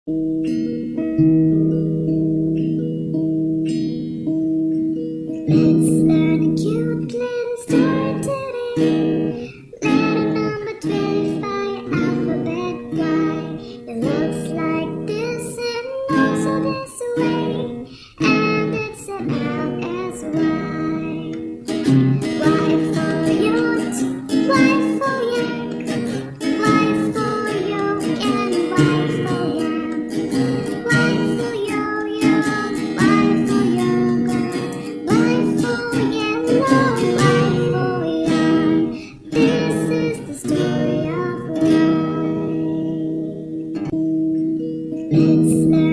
Let's learn a cute little story today. Letter number 12 by alphabet Y. It looks like this and also this way, and it's an L as Y. Y for yacht, Y for yak, Y for yolk, and Y for yam. Y for yo-yo, Y for yogurt, Y for yellow, Y for yarn. This is the story of Y. Let's learn